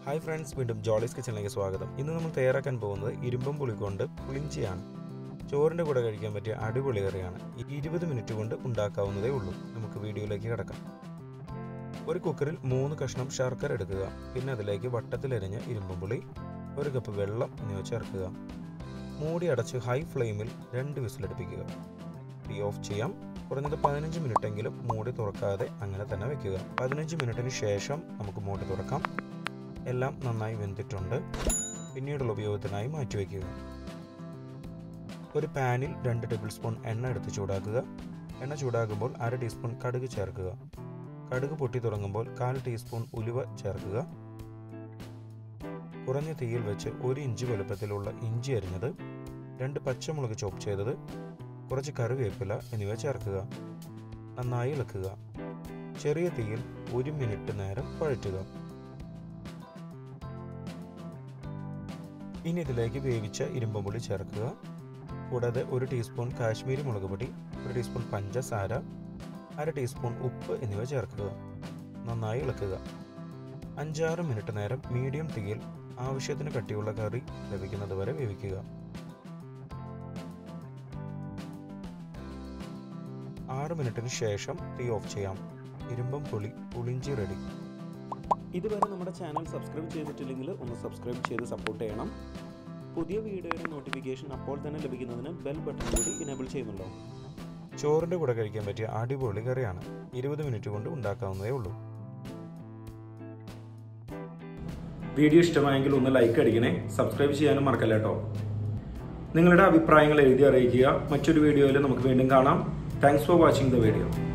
Hi friends, വീണ്ടും ജോളീസ് കിച്ചണിലേക്ക് സ്വാഗതം. ഇന്ന് നമ്മൾ തയ്യാറാക്കാൻ പോകുന്നത് ഇരുമ്പം പുളി കൊണ്ട് പുളിഞ്ചിയാണ്. ചോറിൻ്റെ കൂടെ കഴിക്കാൻ പറ്റിയ അടിപൊളി കറിയാണ്. 20 മിനിറ്റ് കൊണ്ട് ഉണ്ടാക്കാവുന്നതേ ഉള്ളൂ. നമുക്ക് വീഡിയോയിലേക്ക് കിടക്കാം. ഒരു കുക്കറിൽ 3 കഷ്ണം ശർക്കര എടുക്കുക. പിന്നെ അതിലേക്ക് വട്ടത്തിലരിഞ്ഞ ഇരുമ്പം പുളി, 1 കപ്പ് വെള്ളം എന്നിവ ചേർക്കുക. മൂടി അടച്ച് ഹൈ ഫ്ലെയിമിൽ 2 വിസിലടുപ്പിക്കുക. തീ ഓഫ് ചെയ്യാം. കുറഞ്ഞത് 15 മിനിറ്റെങ്കിലും മൂടി തുറക്കാതെ അങ്ങനെ തന്നെ വെക്കുക. 15 മിനിറ്റിന് ശേഷം നമുക്ക് മൂടി തുറക്കാം. എല്ലാം നന്നായി വെന്തിട്ടുണ്ട്. പിന്നീടുള്ള ഉപയോഗത്തിനായി മാറ്റിവെക്കുക. ഒരു പാനിൽ 2 ടേബിൾ സ്പൂൺ എണ്ണ എടുത്ത് ചൂടാക്കുക. എണ്ണ ചൂടാകുമ്പോൾ 1/2 ടീസ്പൂൺ കടുക് ചേർക്കുക. കടുക് പൊട്ടി തുടങ്ങുമ്പോൾ 1/4 ടീസ്പൂൺ ഉലുവ ചേർക്കുക. കുറഞ്ഞ തീയിൽ വെച്ച് 1 ഇഞ്ച് വലുപ്പത്തിലുള്ള ഇഞ്ചി അരിഞ്ഞത്, 2 പച്ചമുളക് ചോപ്പ് ചെയ്തത്, കുറച്ച് കറിവേപ്പില എന്നിവ ചേർക്കുക. നന്നായി ഇളക്കുക. ചെറിയ തീയിൽ 1 മിനിറ്റ് നേരം വഴറ്റുക. ഇനി ഇതിലേക്ക് വേവിച്ച ഇരുമ്പം പുളി ചേർക്കുക. കൂടാതെ 1 ടീസ്പൂൺ കാശ്മീരി മുളക് പൊടി, 1 ടീസ്പൂൺ പഞ്ചസാര, 1/2 ടീസ്പൂൺ ഉപ്പ് എന്നിവ ചേർക്കുക. നന്നായി ഇളക്കുക. 5-6 മിനിറ്റ് നേരം മീഡിയം തീയിൽ ആവശ്യത്തിന് കട്ടിയുള്ള കറി ലഭിക്കുന്നത് വരെ വേവിക്കുക. 6 മിനിറ്റിന് ശേഷം തീ ഓഫ് ചെയ്യാം. ഇരുമ്പം പുളിഞ്ചി റെഡി. ഇതുവരെ നമ്മുടെ ചാനൽ സബ്സ്ക്രൈബ് ചെയ്തിട്ടില്ലെങ്കിൽ ഒന്ന് സബ്സ്ക്രൈബ് ചെയ്ത് സപ്പോർട്ട് ചെയ്യണം. പുതിയ വീഡിയോയുടെ നോട്ടിഫിക്കേഷൻ അപ്പോൾ തന്നെ ലഭിക്കുന്നതിന് ബെൽ ബട്ടൺ കൂടി ഇനേബിൾ ചെയ്യുമല്ലോ. ചോറിൻ്റെ കൂടെ കഴിക്കാൻ പറ്റിയ അടിപൊളി കറിയാണ്. 20 മിനിറ്റ് കൊണ്ട് ഉണ്ടാക്കാവുന്നതേ ഉള്ളൂ. വീഡിയോ ഇഷ്ടമായെങ്കിൽ ഒന്ന് ലൈക്ക് അടിക്കണേ. സബ്സ്ക്രൈബ് ചെയ്യാനും മറക്കല്ല കേട്ടോ. നിങ്ങളുടെ അഭിപ്രായങ്ങൾ എഴുതി അറിയിക്കുക. മറ്റൊരു വീഡിയോയിൽ നമുക്ക് വീണ്ടും കാണാം. Thanks for watching the video.